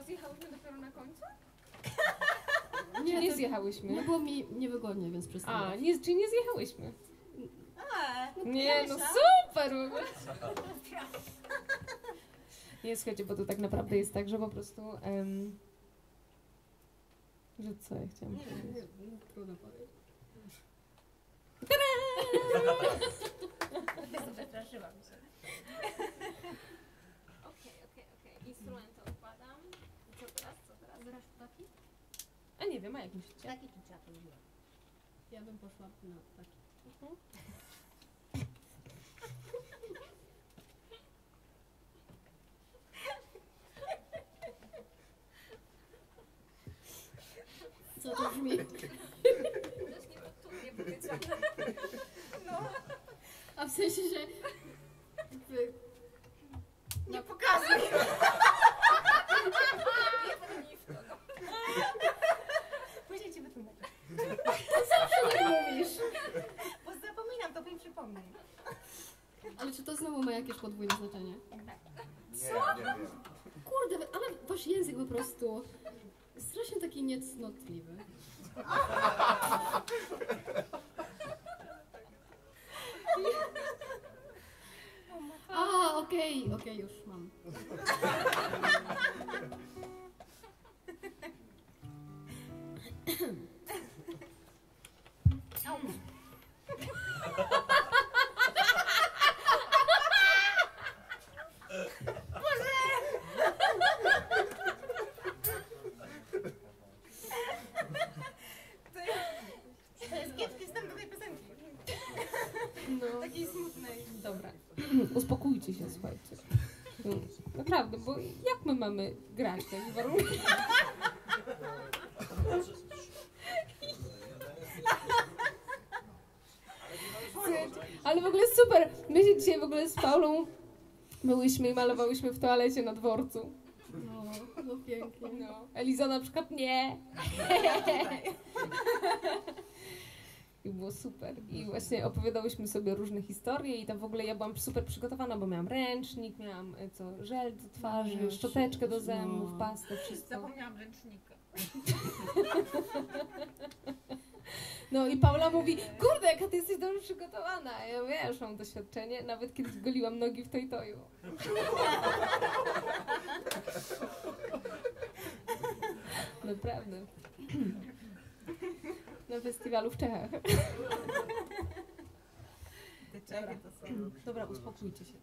zjechałyśmy dopiero na końcu? Nie zjechałyśmy. Nie było mi niewygodnie, więc przestałam. Czyli nie zjechałyśmy. Nie, no myślałam. super! Nie, słuchajcie, bo to tak naprawdę jest tak, że po prostu... że co ja chciałam powiedzieć? Trudno powiedzieć. Przestraszyłam się. Okej. Instrumenty odkładam. Co teraz? Grasz w taki? A nie wiem, a jak myślicie? Taki czy trzeba to wziąć? Ja bym poszła na taki. Co to brzmi? Też niefortunnie powiedziane. No, A w sensie, że... nie pokazuj! Nie podnij w to, no. Później ci wytłumaczę. Co tak mówisz? Bo zapominam, to mi przypomnij. Ale czy to znowu ma jakieś podwójne znaczenie? Nie wiem. Kurde, ale wasz język po prostu... strasznie taki niecnotliwy. A, okej, już mam. To jest kiepski wstęp do tej piosenki. No. Takiej smutnej. Dobra. Uspokójcie się, słuchajcie. Naprawdę, bo jak my mamy grać w takich warunkach? Ale w ogóle super. My się dzisiaj w ogóle z Paulą myłyśmy i malowałyśmy w toalecie na dworcu. No pięknie. No. Eliza na przykład nie. I było super. I właśnie opowiadałyśmy sobie różne historie i tam w ogóle ja byłam super przygotowana, bo miałam ręcznik, miałam żel do twarzy, szczoteczkę do zębów, pastę, wszystko. Zapomniałam ręcznika. No i Paula mówi, kurde, jaka ty jesteś dobrze przygotowana. Ja mówię, ja już mam doświadczenie, nawet kiedyś goliłam nogi w toj-toju. Naprawdę. Na festiwalu w Czechach. Te Czechy to są. Dobra, uspokójcie się.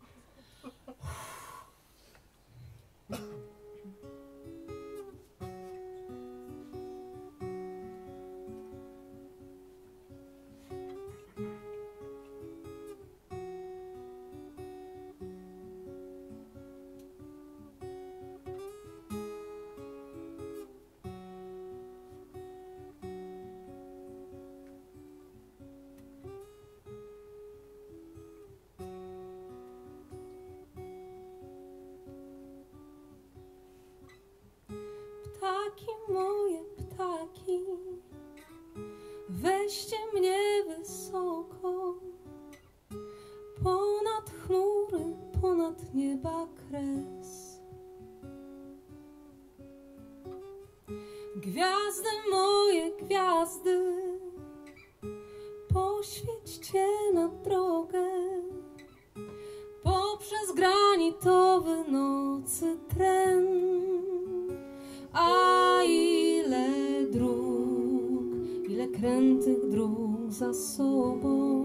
Ptaki moje, ptaki, weźcie mnie wysoko, ponad chmury, ponad nieba kres. Gwiazdy moje, gwiazdy, poświećcie na drogę, poprzez granitowy nocy tren. A ile dróg, ile krętych dróg za sobą.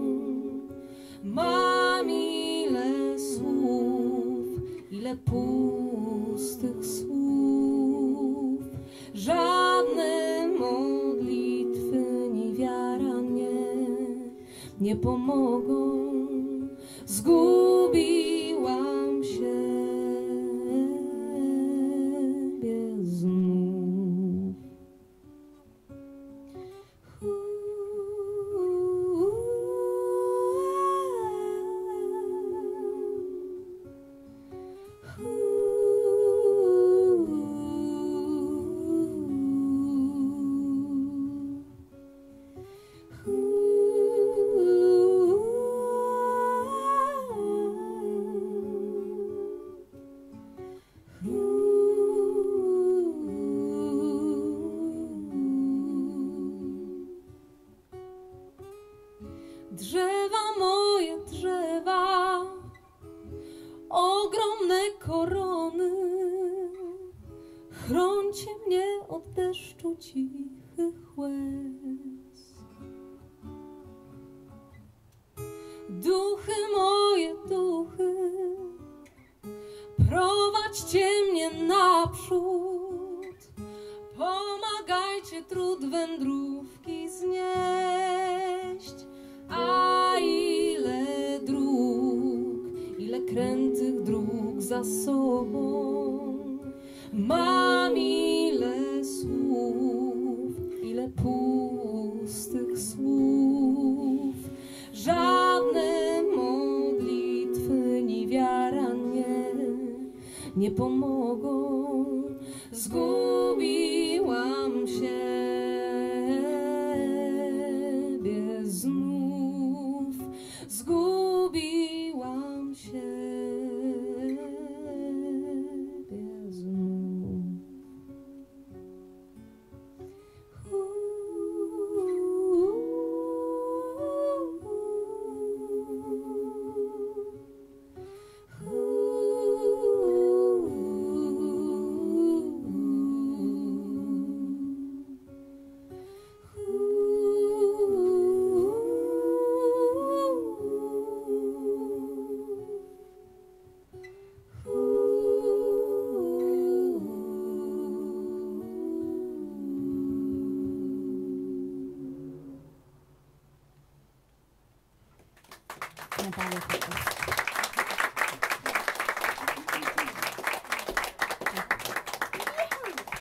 Mam ile słów, ile pustych słów. Żadne modlitwy ni wiara nie pomogą. Zgubiłam się znów. Chrońcie mnie od deszczu cichych łez. Duchy moje, duchy, prowadźcie mnie naprzód. Pomagajcie trud wędrówki znieść. A ile dróg, ile krętych dróg za sobą. Mam ile słów, ile pustych słów. Żadne modlitwy ni wiara nie pomogą. Zgubiłam siebie znów. Zgubiłam siebie znów. Natalia Popowska.